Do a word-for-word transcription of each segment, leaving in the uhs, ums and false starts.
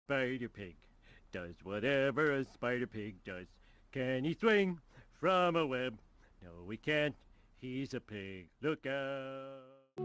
Spider Pig does whatever a Spider Pig does. Can he swing from a web? No, he can't. He's a pig. Look out.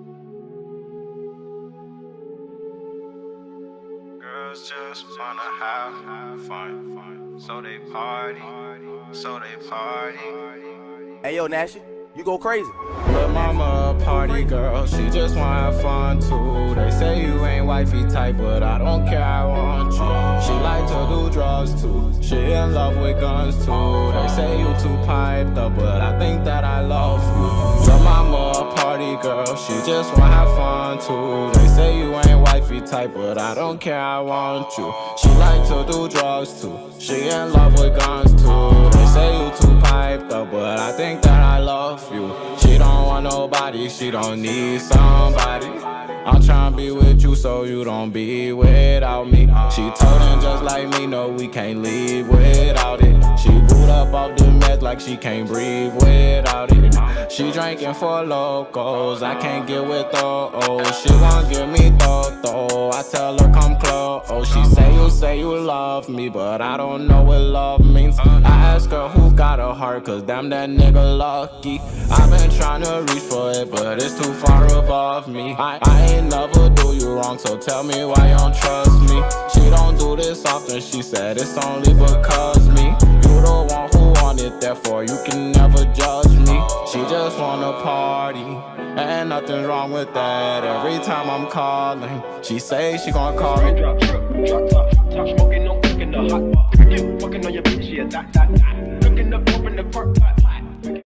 Girls just wanna have, have fun, fun. So they party, so they party. Hey yo, Nashy, you go crazy. But mama a party girl, she just wanna have fun too. They say you ain't wifey type, but I don't care, I want you. She like to do drugs too, she in love with guns too. They say you too piped up, but I think that I love you. But mama a party girl, she just wanna have fun too. They say you ain't wifey type, but I don't care, I want you. She like to do drugs too, she in love with guns too. They say you too piped up, but I think that I love you. She don't want nobody, she don't need somebody. I'm tryna be with you so you don't be without me. She told him just like me, no we can't leave without it. She boot up off the meds like she can't breathe without it. She drinking for locals, I can't get with those. She won't give me though, I tell her come close. She say you say you love me, but I don't know what love means. I ask her who got a heart, cause damn that nigga lucky. I've been trying to reach for it, but it's too far above me. I, I ain't never do you wrong, so tell me why you don't trust me. She don't do this often, she said it's only because me. You the one who want it, therefore you can never judge me. She just wanna party, and nothing wrong with that. Every time I'm calling, she say she gon' call me. Drop, drop, drop, top, top smoking, no cooking the hot pot. You fucking on your bitch, yeah, that, that, that. Cooking up, open the park pot.